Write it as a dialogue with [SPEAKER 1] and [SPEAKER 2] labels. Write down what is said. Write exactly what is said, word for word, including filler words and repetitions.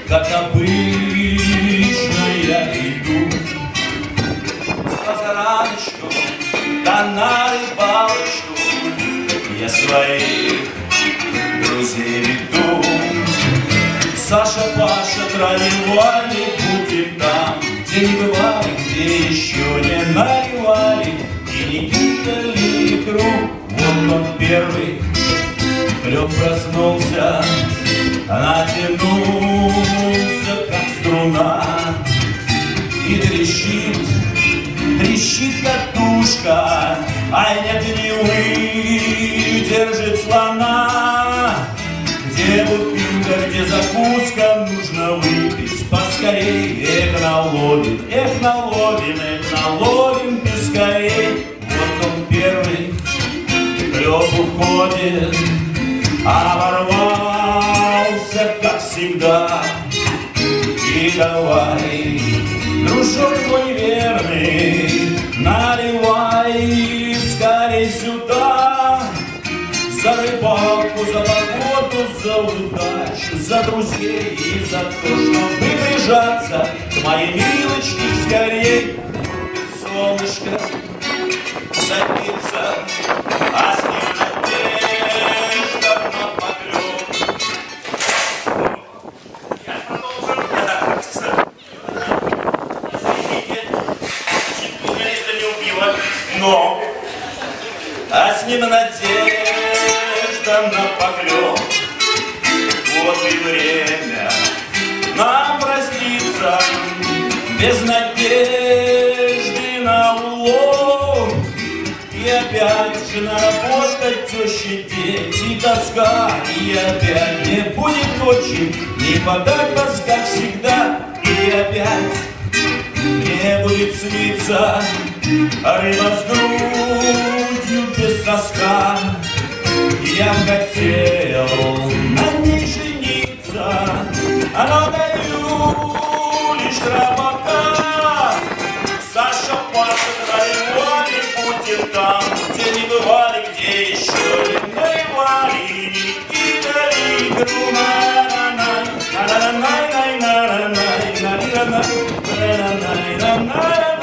[SPEAKER 1] как обычно я иду с позараночку, да на рыбалочку я своих друзей веду. Саша, Паша, трали-вали, будем там, где не бывали, где еще не наливали и не кидали икру. Вот он первый, клёв проснулся, натянулся, как струна, и трещит, трещит катушка, ай, не выдержит слона. Где бутылка, где закуска, нужно выпить поскорей. Эх, наловим, эх, наловим, эх, наловим пескарей. Вот он первый, клёв уходит, оборвался, как всегда. И давай, дружок мой верный, наливай скорей сюда. За рыбалку, за погоду, за удачу, за друзей и за то, что приближаться к моей милочке скорей. Солнышко садится, а с ним надежда на поклёв. Я продолжу. Извините, журналиста не убила, но а с ним надежда на поклёв. Вот и время нам проститься без надежды на улов. И опять же наработать тещи, дети, тоска. И опять не будет очень, не подать вас, как всегда. И опять не будет сниться рыба с грудью без соска. Я хотел на ней жениться, но даю лишь рабака. Саша, Паша, трали-вали, будем там, где не бывали, где еще не наливали и не кидали игру. На-на-на, на-на-на, на-на-на, на-на-на, на-на-на, на-на-на.